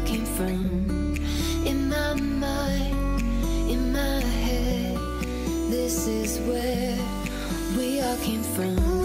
came from. In my mind, in my head, this is where we all came from.